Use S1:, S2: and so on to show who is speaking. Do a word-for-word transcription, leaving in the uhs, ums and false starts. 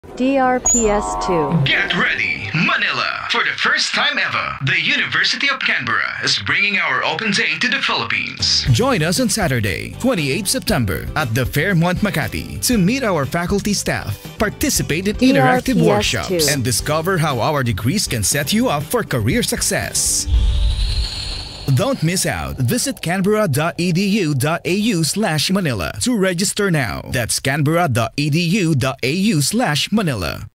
S1: D R P S two.
S2: Get ready, Manila! For the first time ever, the University of Canberra is bringing our open day to the Philippines. Join us on Saturday, twenty-eighth September at the Fairmont Makati to meet our faculty staff, participate in interactive
S1: D R P S
S2: workshops,
S1: two.
S2: and discover how our degrees can set you up for career success. Don't miss out. Visit canberra.edu.au slash Manila to register now. That's canberra.edu.au slash Manila.